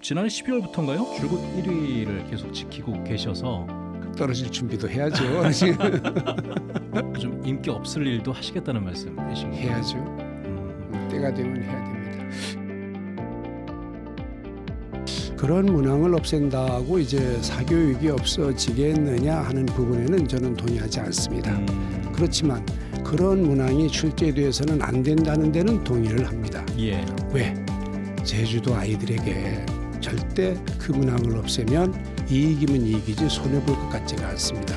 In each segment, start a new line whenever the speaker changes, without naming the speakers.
지난해 12월부터인가요? 줄곧 1위를 계속 지키고 계셔서
떨어질 준비도 해야죠.
좀 인기 없을 일도 하시겠다는 말씀이신 거예요?
해야죠. 때가 되면 해야 됩니다. 그런 문항을 없앤다고 이제 사교육이 없어지겠느냐 하는 부분에는 저는 동의하지 않습니다. 그렇지만 그런 문항이 출제돼서는 안 된다는 데는 동의를 합니다.
예.
왜? 제주도 아이들에게 절대 그 문항을 없애면 이익이면 이익이지 손해볼 것 같지가 않습니다.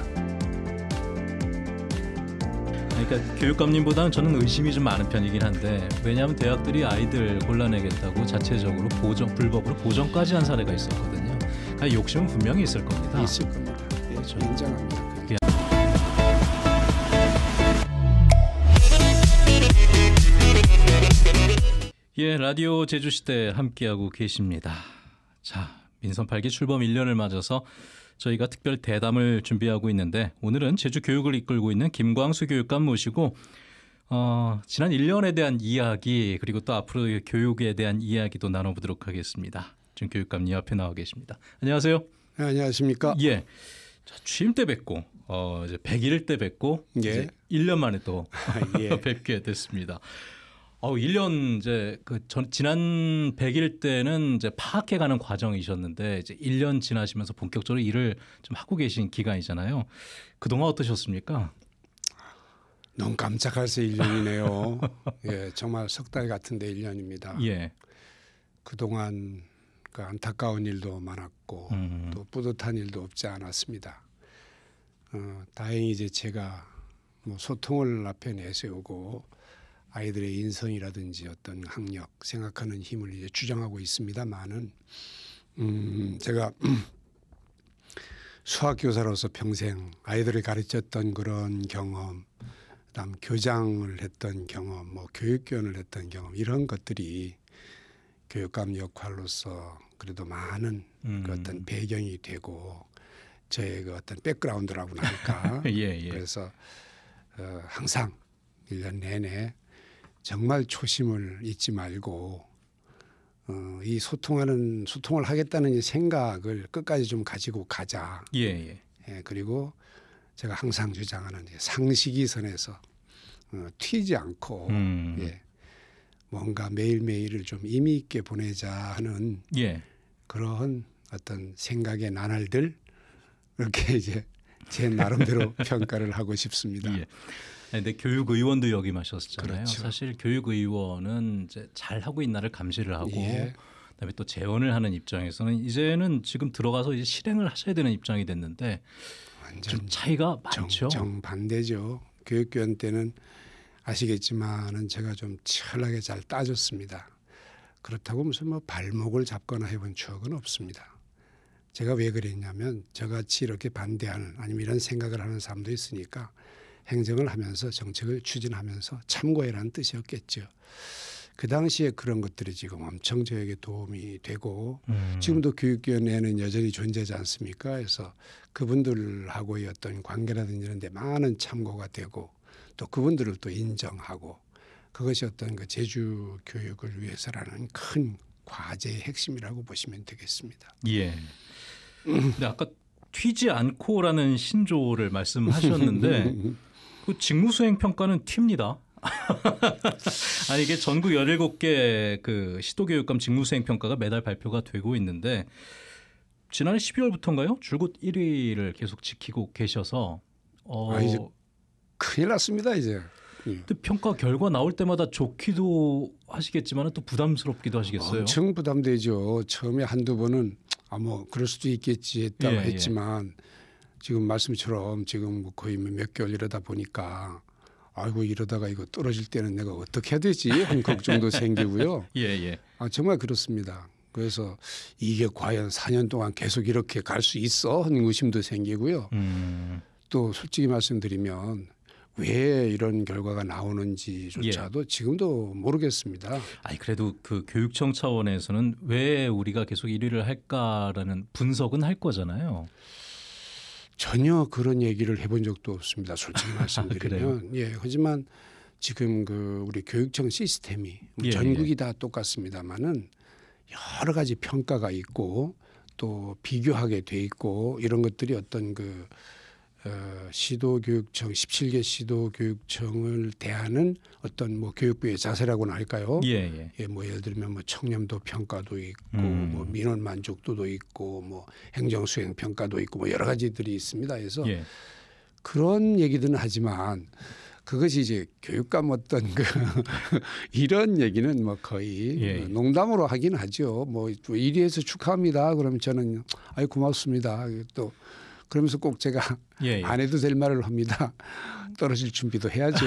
그러니까 교육감님보다는 저는 의심이 좀 많은 편이긴 한데, 왜냐하면 대학들이 아이들 골라내겠다고 자체적으로 불법으로 보정까지 한 사례가 있었거든요. 그러니까 욕심은 분명히 있을 겁니다.
있을 겁니다. 예,
그렇죠.
인정합니다. 그게.
예, 라디오 제주시대 함께하고 계십니다. 자, 민선 8기 출범 1년을 맞아서 저희가 특별 대담을 준비하고 있는데, 오늘은 제주 교육을 이끌고 있는 김광수 교육감 모시고 지난 1년에 대한 이야기, 그리고 또 앞으로 교육에 대한 이야기도 나눠보도록 하겠습니다. 지금 교육감님 앞에 나와 계십니다. 안녕하세요.
네, 안녕하십니까.
예, 자, 취임 때 뵙고 이제 100일 때 뵙고
예.
이제 1년 만에 또
예.
뵙게 됐습니다. 1년 이제 지난 100일 때는 이제 파악해가는 과정이셨는데, 이제 1년 지나시면서 본격적으로 일을 좀 하고 계신 기간이잖아요. 그동안 어떠셨습니까?
너무 깜짝할 새 1년이네요. 예, 정말 석 달 같은데 1년입니다.
예.
그동안 그 안타까운 일도 많았고 또 뿌듯한 일도 없지 않았습니다. 다행히 이제 제가 뭐 소통을 앞에 내세우고 아이들의 인성이라든지 어떤 학력, 생각하는 힘을 이제 주장하고 있습니다만은 제가 수학교사로서 평생 아이들을 가르쳤던 그런 경험, 그다음 교장을 했던 경험, 뭐 교육교원을 했던 경험, 이런 것들이 교육감 역할로서 그래도 많은 그 어떤 배경이 되고 저의 그 어떤 백그라운드라고나 할까.
예.
그래서 항상 1년 내내 정말 초심을 잊지 말고 이 소통을 하겠다는 이 생각을 끝까지 좀 가지고 가자.
예.
예, 그리고 제가 항상 주장하는 상식이 선에서 튀지 않고 예, 뭔가 매일매일을 좀 의미 있게 보내자 하는
예.
그런 어떤 생각의 나날들, 이렇게 이제 제 나름대로 평가를 하고 싶습니다.
예. 근데 교육의원도 역임하셨잖아요.
그렇죠.
사실 교육의원은 이제 잘 하고 있나를 감시를 하고,
예.
그다음에 또 재원을 하는 입장에서는 이제는 지금 들어가서 이제 실행을 하셔야 되는 입장이 됐는데,
완전
좀 차이가 많죠.
정반대죠. 교육교원 때는 아시겠지만은 제가 좀 치열하게 잘 따졌습니다. 그렇다고 무슨 뭐 발목을 잡거나 해본 추억은 없습니다. 제가 왜 그랬냐면 저같이 이렇게 반대하는, 아니면 이런 생각을 하는 사람도 있으니까 행정을 하면서 정책을 추진하면서 참고해라는 뜻이었겠죠. 그 당시에 그런 것들이 지금 엄청 저에게 도움이 되고 지금도 교육위원회는 여전히 존재하지 않습니까? 그래서 그분들하고의 어떤 관계라든지 이런 데 많은 참고가 되고 또 그분들을 또 인정하고, 그것이 어떤 그 제주 교육을 위해서라는 큰 과제의 핵심이라고 보시면 되겠습니다.
예. 근데 아까 튀지 않고라는 신조를 말씀하셨는데 그 직무수행 평가는 튑니다. 아니, 이게 전국 17개 그 시도교육감 직무수행 평가가 매달 발표가 되고 있는데, 지난해 12월부터인가요? 줄곧 1위를 계속 지키고 계셔서
이제 큰일 났습니다 이제.
근데 평가 결과 나올 때마다 좋기도 하시겠지만 또 부담스럽기도 하시겠어요.
엄청 부담되죠. 처음에 한두 번은 뭐 그럴 수도 있겠지 했다고 했지만 지금 말씀처럼 지금 거의 몇 개월 이러다 보니까 아이고 이러다가 이거 떨어질 때는 내가 어떻게 해야 되지 하는 걱정도 생기고요.
예.
정말 그렇습니다. 그래서 이게 과연 4년 동안 계속 이렇게 갈 수 있어 하는 의심도 생기고요. 또 솔직히 말씀드리면 왜 이런 결과가 나오는지조차도 지금도 모르겠습니다.
아니, 그래도 그 교육청 차원에서는 왜 우리가 계속 1위를 할까라는 분석은 할 거잖아요.
전혀 그런 얘기를 해본 적도 없습니다. 솔직히 말씀드리면. 예, 하지만 지금 그 우리 교육청 시스템이 전국이 다 똑같습니다만은 여러 가지 평가가 있고 또 비교하게 돼 있고 이런 것들이 어떤 그 시도교육청 17개 시도교육청을 대하는 어떤 뭐 교육부의 자세라고나 할까요?
예.
예, 뭐 예를 들면 뭐 청렴도 평가도 있고 뭐 민원 만족도도 있고 뭐 행정 수행 평가도 있고 뭐 여러 가지들이 있습니다. 그래서
예.
그런 얘기들은 하지만 그것이 이제 교육감 어떤 그 이런 얘기는 뭐 거의
예.
농담으로 하긴 하죠. 뭐 1위에서 축하합니다. 그러면 저는 아유 고맙습니다. 또 그러면서 꼭 제가
예.
안 해도 될 말을 합니다. 떨어질 준비도 해야죠.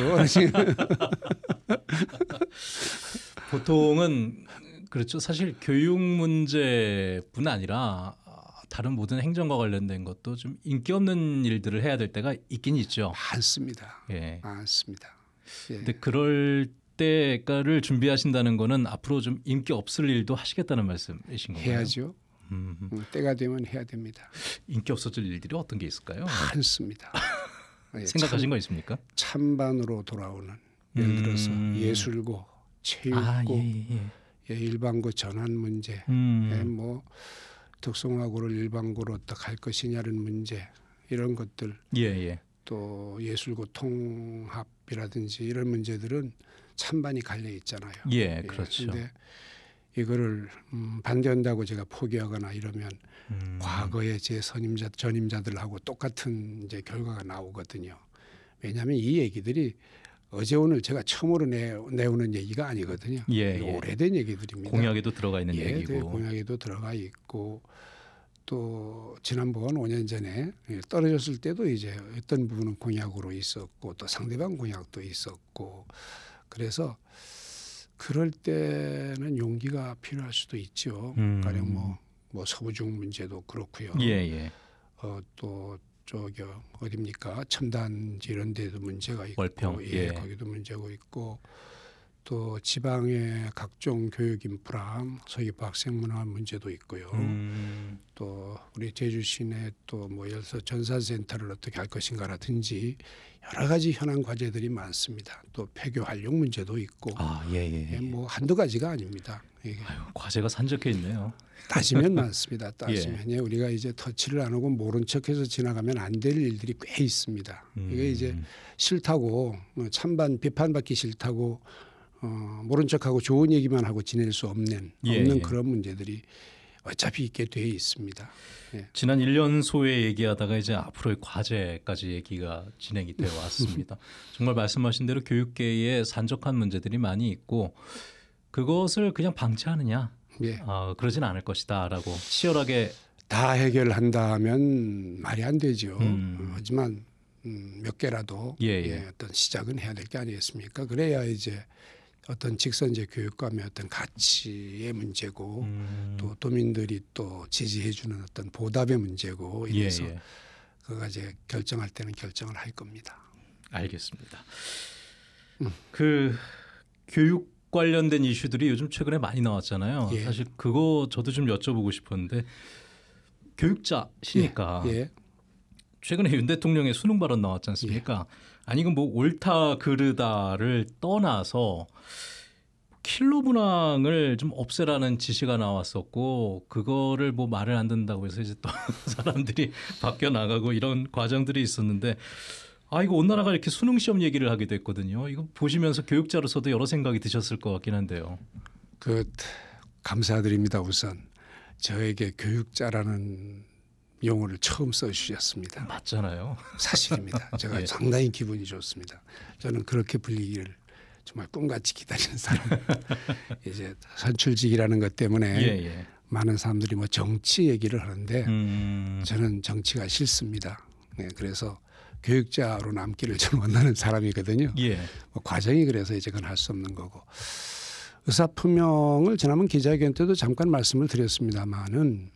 보통은 그렇죠. 사실 교육 문제뿐 아니라 다른 모든 행정과 관련된 것도 좀 인기 없는 일들을 해야 될 때가 있긴 있죠.
많습니다.
예.
많습니다. 예.
근데 그럴 때를 준비하신다는 거는 앞으로 좀 인기 없을 일도 하시겠다는 말씀이신 건가요?
해야죠. 때가 되면 해야 됩니다.
인기 없어질 일들이 어떤 게 있을까요?
많습니다. 예,
생각하신 거 있습니까?
찬반으로 돌아오는 예를 들어서 예술고, 체육고, 예, 일반고 전환 문제, 예, 뭐 특성화고를 일반고로 어떻게 할 것이냐는 문제 이런 것들,
예.
또 예술고 통합이라든지 이런 문제들은 찬반이 갈려 있잖아요.
예, 그렇죠.
그런데 이거를 반대한다고 제가 포기하거나 이러면 과거의 제 전임자들하고 똑같은 이제 결과가 나오거든요. 왜냐하면 이 얘기들이 어제 오늘 제가 처음으로 내오는 얘기가 아니거든요.
예.
오래된 얘기들입니다.
공약에도 들어가 있는
예,
얘기고.
네, 공약에도 들어가 있고 또 지난번 5년 전에 떨어졌을 때도 이제 어떤 부분은 공약으로 있었고 또 상대방 공약도 있었고 그래서 그럴 때는 용기가 필요할 수도 있죠. 가령 뭐 서부중 문제도 그렇고요.
예.
또 저기 어딥니까 첨단지 이런 데도 문제가 있고,
월평.
예, 거기도 문제가 있고 또 지방의 각종 교육 인프라, 서귀포 학생 문화 문제도 있고요. 또 우리 제주 시내 또 뭐 예를 들어서 전산센터를 어떻게 할 것인가라든지 여러 가지 현안 과제들이 많습니다. 또 폐교 활용 문제도 있고, 예, 뭐 한두 가지가 아닙니다. 이게
과제가 산적해 있네요.
따지면 많습니다. 따지면 우리가 이제 터치를 안 하고 모른 척해서 지나가면 안 될 일들이 꽤 있습니다. 이게 이제 싫다고 찬반 비판받기 싫다고 모른 척하고 좋은 얘기만 하고 지낼 수 없는 그런 문제들이 어차피 있게 돼 있습니다. 예.
지난 1년 소에 얘기하다가 이제 앞으로의 과제까지 얘기가 진행이 되어 왔습니다. 정말 말씀하신 대로 교육계에 산적한 문제들이 많이 있고 그것을 그냥 방치하느냐? 그러진 않을 것이다라고 치열하게
다 해결한다면 말이 안 되죠. 하지만 몇 개라도 어떤 시작은 해야 될 게 아니겠습니까? 그래야 이제 어떤 직선제 교육감의 어떤 가치의 문제고 또 도민들이 또 지지해주는 어떤 보답의 문제고 이래서 그가 이제 결정할 때는 결정을 할 겁니다.
알겠습니다. 그 교육 관련된 이슈들이 요즘 최근에 많이 나왔잖아요. 사실 그거 저도 좀 여쭤보고 싶었는데 교육자시니까 최근에 윤 대통령의 수능 발언 나왔지 않습니까? 아니 이건 뭐 옳다 그르다를 떠나서 킬러 문항을 좀 없애라는 지시가 나왔었고 그거를 뭐 말을 안 듣는다고 해서 이제 또 사람들이 바뀌어 나가고 이런 과정들이 있었는데 이거 온 나라가 이렇게 수능 시험 얘기를 하게 됐거든요. 이거 보시면서 교육자로서도 여러 생각이 드셨을 것 같긴 한데요.
감사드립니다. 우선 저에게 교육자라는 용어를 처음 써주셨습니다.
맞잖아요.
사실입니다. 제가 상당히 기분이 좋습니다. 저는 그렇게 불리기를 정말 꿈같이 기다리는 사람. 이제 선출직이라는 것 때문에 많은 사람들이 뭐 정치 얘기를 하는데 저는 정치가 싫습니다. 그래서 교육자로 남기를 좀 원하는 사람이거든요. 뭐 과정이 그래서 이제 그건 할 수 없는 거고. 의사표명을 지난번 기자회견 때도 잠깐 말씀을 드렸습니다마는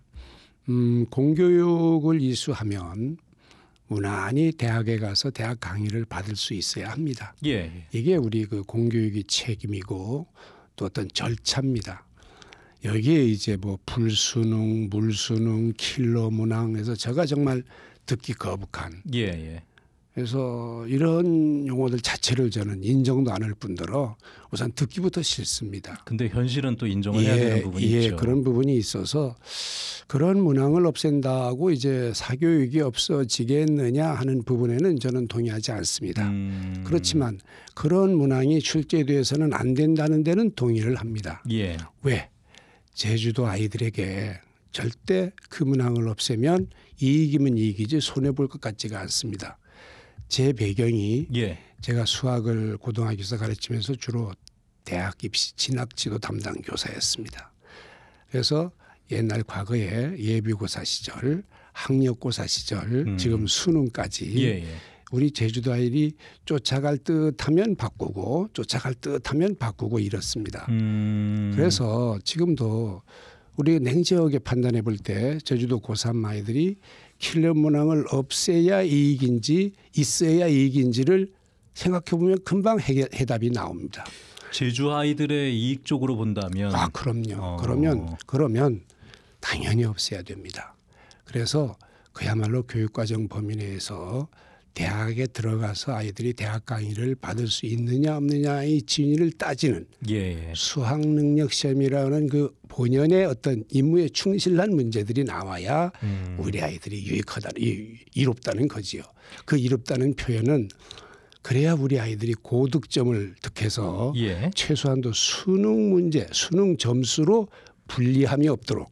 공교육을 이수하면 무난히 대학에 가서 대학 강의를 받을 수 있어야 합니다. 이게 우리 그 공교육의 책임이고 또 어떤 절차입니다. 여기에 이제 뭐 불수능, 물수능, 킬러 문항 해서 제가 정말 듣기 거북한 그래서 이런 용어들 자체를 저는 인정도 안 할 뿐더러 우선 듣기부터 싫습니다.
근데 현실은 또 인정을 해야 되는 부분이 있죠.
그런 부분이 있어서 그런 문항을 없앤다고 이제 사교육이 없어지겠느냐 하는 부분에는 저는 동의하지 않습니다. 그렇지만 그런 문항이 출제돼서는 안 된다는 데는 동의를 합니다.
예.
왜? 제주도 아이들에게 절대 그 문항을 없애면 이익이면 이익이지 손해볼 것 같지가 않습니다. 제 배경이
예.
제가 수학을 고등학교에서 가르치면서 주로 대학 입시 진학지도 담당 교사였습니다. 그래서 옛날 과거에 예비고사 시절, 학력고사 시절, 지금 수능까지
예.
우리 제주도 아이들이 쫓아갈 듯하면 바꾸고 쫓아갈 듯하면 바꾸고 이렇습니다. 그래서 지금도 우리 냉정하게 판단해 볼 때 제주도 고3 아이들이 킬러 문항을 없애야 이익인지 있어야 이익인지를 생각해 보면 금방 해답이 나옵니다.
제주 아이들의 이익 쪽으로 본다면
아, 그럼요. 그러면 당연히 없애야 됩니다. 그래서 그야말로 교육과정 범위 내에서 대학에 들어가서 아이들이 대학 강의를 받을 수 있느냐 없느냐의 진위를 따지는
예.
수학 능력 시험이라는 그 본연의 어떤 임무에 충실한 문제들이 나와야 우리 아이들이 이롭다는 거지요. 그 이롭다는 표현은 그래야 우리 아이들이 고득점을 득해서
예.
최소한도 수능 문제, 수능 점수로 불리함이 없도록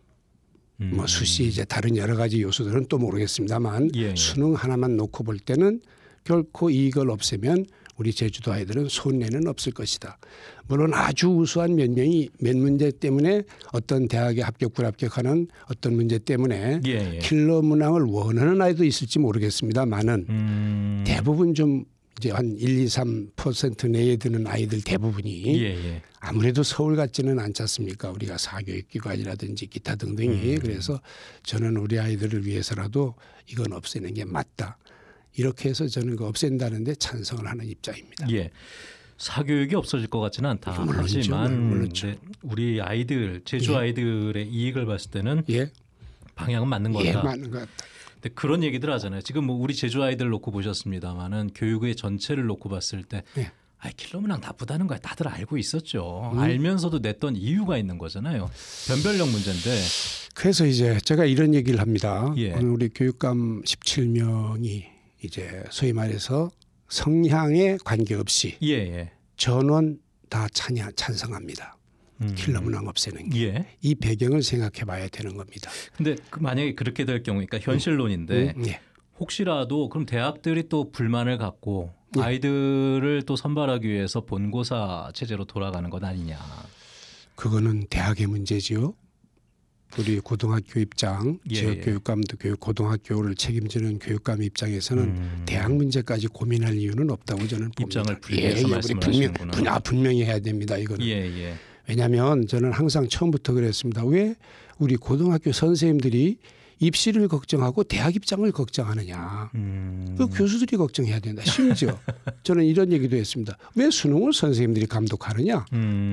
뭐 수시 이제 다른 여러 가지 요소들은 또 모르겠습니다만
예.
수능 하나만 놓고 볼 때는 결코 이걸 없애면 우리 제주도 아이들은 손해는 없을 것이다. 물론 아주 우수한 몇 문제 때문에 어떤 대학에 합격 불합격하는 어떤 문제 때문에
예.
킬러 문항을 원하는 아이도 있을지 모르겠습니다만은 대부분 좀 이제 한 1, 2, 3% 내에 드는 아이들 대부분이
예.
아무래도 서울 같지는 않지 않습니까? 우리가 사교육기관이라든지 기타 등등이 그래서 저는 우리 아이들을 위해서라도 이건 없애는 게 맞다. 이렇게 해서 저는 그 없앤다는데 찬성을 하는 입장입니다.
예. 사교육이 없어질 것 같지는 않다. 하지만 우리 아이들 제주 아이들의 이익을 봤을 때는 방향은 맞는 거다.
예, 맞는 것 같다.
근데 그런 얘기들 하잖아요. 지금 뭐 우리 제주 아이들 놓고 보셨습니다만은 교육의 전체를 놓고 봤을 때 킬러 문항 나쁘다는 거야. 다들 알고 있었죠. 알면서도 냈던 이유가 있는 거잖아요. 변별력 문제인데.
그래서 이제 제가 이런 얘기를 합니다.
예.
오늘 우리 교육감 17명이 이제 소위 말해서 성향에 관계없이 전원 다 찬성합니다. 킬러 문항 없애는 게. 이 배경을 생각해 봐야 되는 겁니다.
근데 만약에 그렇게 될 경우 그러니까 현실론인데 혹시라도 그럼 대학들이 또 불만을 갖고 아이들을 또 선발하기 위해서 본고사 체제로 돌아가는 것 아니냐.
그거는 대학의 문제지요. 우리 고등학교 입장, 지역교육감도 고등학교를 책임지는 교육감 입장에서는 대학 문제까지 고민할 이유는 없다고 저는 봅니다.
입장을 분리해서 말씀을 하시는구나.
분명히 해야 됩니다. 이거는. 왜냐하면 저는 항상 처음부터 그랬습니다. 왜 우리 고등학교 선생님들이 입시를 걱정하고 대학 입장을 걱정하느냐. 그 교수들이 걱정해야 된다. 심지어 저는 이런 얘기도 했습니다. 왜 수능을 선생님들이 감독하느냐.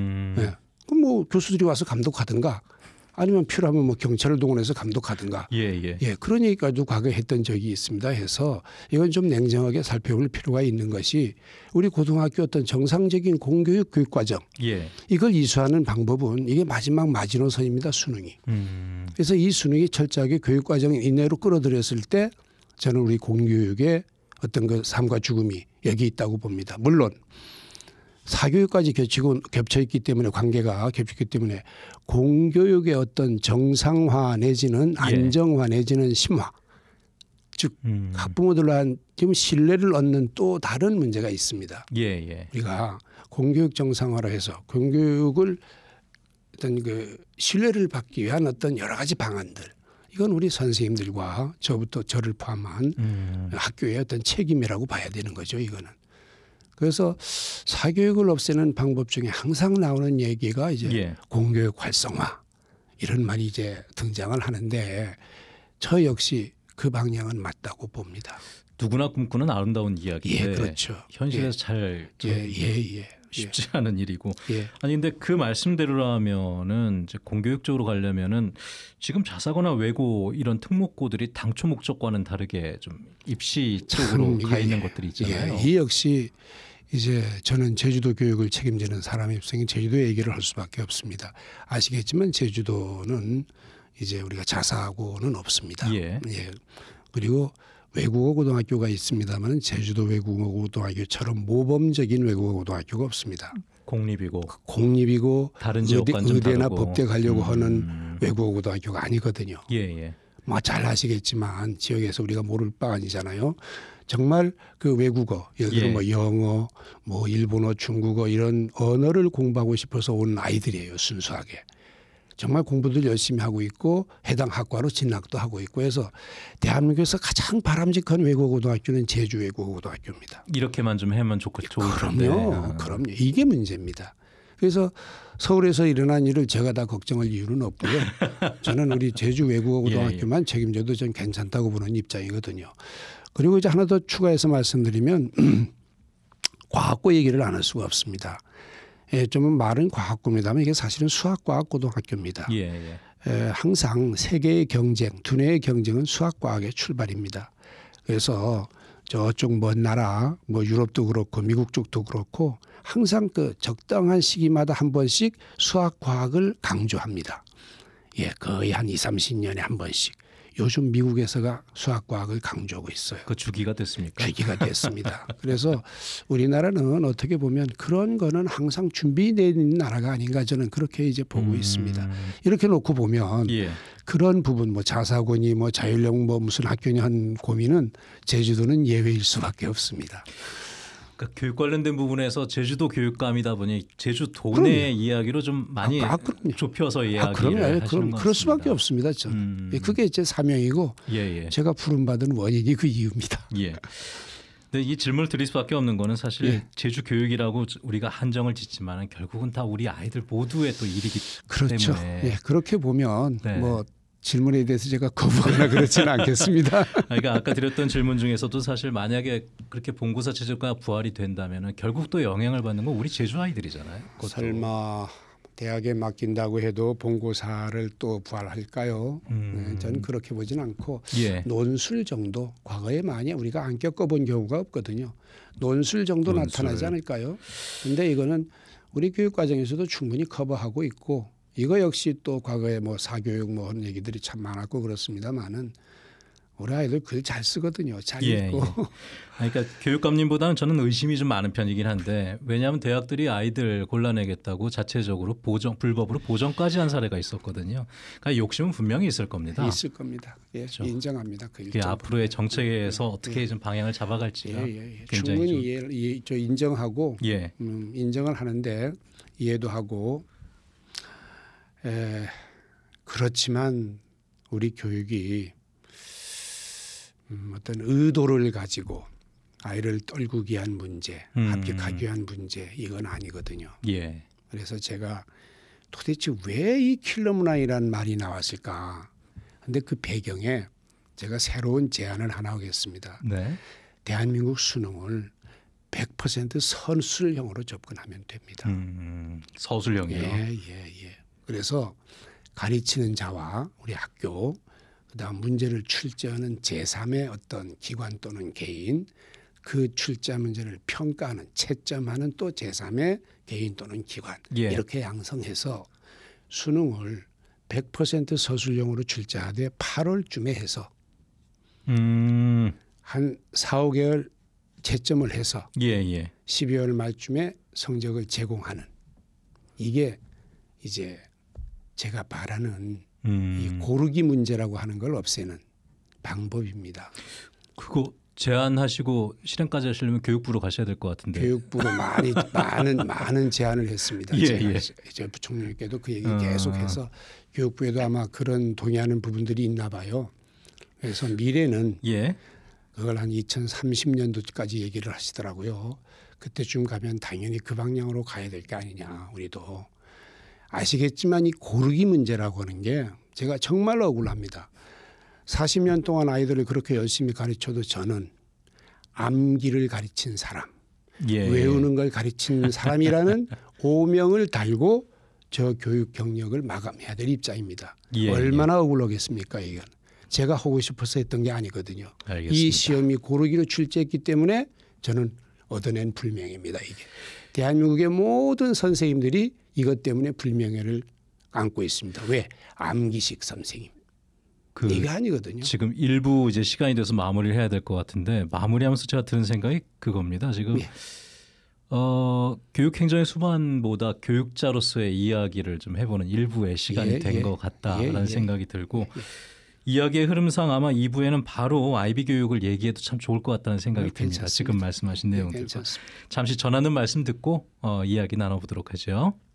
그럼 뭐 교수들이 와서 감독하든가 아니면 필요하면 뭐 경찰을 동원해서 감독하든가. 그런 얘기까지도 과거에 했던 적이 있습니다. 해서 이건 좀 냉정하게 살펴볼 필요가 있는 것이 우리 고등학교 어떤 정상적인 공교육 교육과정 이걸 이수하는 방법은 이게 마지막 마지노선입니다. 수능이. 그래서 이 수능이 철저하게 교육과정 이내로 끌어들였을 때 저는 우리 공교육의 어떤 그 삶과 죽음이 여기 있다고 봅니다. 물론 사교육까지 겹쳐 있기 때문에 관계가 겹쳤기 때문에 공교육의 어떤 정상화 내지는 안정화 내지는 심화 즉 학부모들한 지금 신뢰를 얻는 또 다른 문제가 있습니다. 우리가 공교육 정상화로 해서 공교육을 어떤 그 신뢰를 받기 위한 어떤 여러 가지 방안들 이건 우리 선생님들과 저를 포함한 학교의 어떤 책임이라고 봐야 되는 거죠. 이거는. 그래서 사교육을 없애는 방법 중에 항상 나오는 얘기가 이제 공교육 활성화 이런 말이 이제 등장을 하는데 저 역시 그 방향은 맞다고 봅니다.
누구나 꿈꾸는 아름다운 이야기인데
그렇죠.
현실에서 잘 쉽지 않은 일이고.
예.
아니 근데 그 말씀대로라면은 이제 공교육 쪽으로 가려면은 지금 자사고나 외고 이런 특목고들이 당초 목적과는 다르게 좀 입시 쪽으로 가 있는 것들이 있잖아요.
이 역시 이제 저는 제주도 교육을 책임지는 사람입생 제주도 얘기를 할 수밖에 없습니다. 아시겠지만 제주도는 이제 우리가 자사고는 없습니다.
예.
그리고 외국어 고등학교가 있습니다만 제주도 외국어 고등학교처럼 모범적인 외국어 고등학교가 없습니다.
공립이고
공립이고
다른 지역과는 좀
의대나
다르고.
법대 가려고 하는 외국어 고등학교가 아니거든요.
예.
뭐 잘 아시겠지만 지역에서 우리가 모를 바 아니잖아요. 정말 그 외국어, 예를 들어
예.
뭐 영어, 뭐 일본어, 중국어 이런 언어를 공부하고 싶어서 온 아이들이에요. 순수하게. 정말 공부들 열심히 하고 있고 해당 학과로 진학도 하고 있고 해서 대한민국에서 가장 바람직한 외국어 고등학교는 제주 외국어 고등학교입니다.
이렇게만 좀 하면 좋을 텐데.
그럼요. 이게 문제입니다. 그래서 서울에서 일어난 일을 제가 다 걱정할 이유는 없고요. 저는 우리 제주 외국어 고등학교만 책임져도 전 괜찮다고 보는 입장이거든요. 그리고 이제 하나 더 추가해서 말씀드리면 과학고 얘기를 안 할 수가 없습니다. 좀 말은 과학고입니다만 이게 사실은 수학과학 고등학교입니다. 항상 세계의 경쟁, 두뇌의 경쟁은 수학과학의 출발입니다. 그래서 저쪽 먼 나라, 뭐 유럽도 그렇고 미국 쪽도 그렇고 항상 그 적당한 시기마다 한 번씩 수학과학을 강조합니다. 거의 한 20-30년에 한 번씩. 요즘 미국에서가 수학과학을 강조하고 있어요.
그 주기가 됐습니까?
주기가 됐습니다. 그래서 우리나라는 어떻게 보면 그런 거는 항상 준비되어 있는 나라가 아닌가 저는 그렇게 이제 보고 있습니다. 이렇게 놓고 보면 그런 부분 뭐 자사고니 뭐 자율형 뭐 무슨 학교니 한 고민은 제주도는 예외일 수밖에 없습니다.
그러니까 교육 관련된 부분에서 제주도 교육감이다 보니 제주도내 이야기로 좀 많이 좁혀서 이야기를 하시는 것
그럴 수밖에 없습니다. 저는. 그게 제 사명이고 제가 부름받은 원인이 그 이유입니다.
근데 이 질문을 드릴 수밖에 없는 거는 사실 제주 교육이라고 우리가 한정을 짓지만 결국은 다 우리 아이들 모두의 또 일이기
그렇죠.
때문에.
그렇게 보면 뭐 질문에 대해서 제가 거부하거나 그렇지는 않겠습니다.
그러니까 아까 드렸던 질문 중에서도 사실 만약에 그렇게 본고사 체제가 부활이 된다면 결국 또 영향을 받는 건 우리 제주 아이들이잖아요. 그것도.
설마 대학에 맡긴다고 해도 본고사를 또 부활할까요? 저는 그렇게 보진 않고 논술 정도 과거에 많이 우리가 안 겪어본 경우가 없거든요. 논술 정도 나타나지 않을까요? 그런데 이거는 우리 교육 과정에서도 충분히 커버하고 있고 이거 역시 또 과거에 뭐 사교육 뭐 하는 얘기들이 참 많았고 그렇습니다만은 우리 아이들 글 잘 쓰거든요. 잘 읽고.
그러니까 교육감님보다는 저는 의심이 좀 많은 편이긴 한데 왜냐하면 대학들이 아이들 골라내겠다고 자체적으로 불법으로 보정까지 한 사례가 있었거든요. 그러니까 욕심은 분명히 있을 겁니다.
있을 겁니다. 그렇죠. 인정합니다. 그
앞으로의 정책에서 어떻게 좀 방향을 잡아갈지가
충분히 인정하고 인정을 하는데 이해도 하고 그렇지만 우리 교육이 어떤 의도를 가지고 아이를 떨구기 위한 문제, 합격하기 위한 문제 이건 아니거든요. 그래서 제가 도대체 왜 이 킬러 문항이라는 말이 나왔을까? 근데 그 배경에 제가 새로운 제안을 하나 하겠습니다. 대한민국 수능을 100% 선술형으로 접근하면 됩니다.
서술형이요?
그래서 가르치는 자와 우리 학교 그다음 문제를 출제하는 제3의 어떤 기관 또는 개인 그 출제 문제를 평가하는 채점하는 또 제3의 개인 또는 기관 이렇게 양성해서 수능을 100% 서술형으로 출제하되 8월쯤에 해서 한 4-5개월 채점을 해서 12월 말쯤에 성적을 제공하는 이게 이제 제가 말하는 이 고르기 문제라고 하는 걸 없애는 방법입니다.
그거 제안하시고 실행까지 하시려면 교육부로 가셔야 될 것 같은데.
교육부로 많은 제안을 했습니다. 제가 부총리께도 그 얘기 계속해서 교육부에도 아마 그런 동의하는 부분들이 있나 봐요. 그래서 미래는 그걸 한 2030년도까지 얘기를 하시더라고요. 그때쯤 가면 당연히 그 방향으로 가야 될 게 아니냐 우리도. 아시겠지만 이 고르기 문제라고 하는 게 제가 정말 억울합니다. 40년 동안 아이들을 그렇게 열심히 가르쳐도 저는 암기를 가르친 사람,
예.
외우는 걸 가르친 사람이라는 오명을 달고 저 교육 경력을 마감해야 될 입장입니다.
예,
얼마나 억울하겠습니까 이건. 제가 하고 싶어서 했던 게 아니거든요.
알겠습니다.
이 시험이 고르기로 출제했기 때문에 저는 얻어낸 불명예입니다. 이게. 대한민국의 모든 선생님들이 이것 때문에 불명예를 안고 있습니다. 왜? 암기식 선생님. 이게 아니거든요.
지금 일부 이제 시간이 돼서 마무리를 해야 될 것 같은데 마무리하면서 제가 드는 생각이 그겁니다. 지금
예.
교육행정의 수반보다 교육자로서의 이야기를 좀 해보는 일부의 시간이
예,
된
예.
것 같다라는
예, 예.
생각이 들고 이야기의 흐름상 아마 2부에는 바로 아이비 교육을 얘기해도 참 좋을 것 같다는 생각이 듭니다.
괜찮습니다.
지금 말씀하신 내용들과
괜찮습니다.
잠시 전하는 말씀 듣고 이야기 나눠보도록 하죠.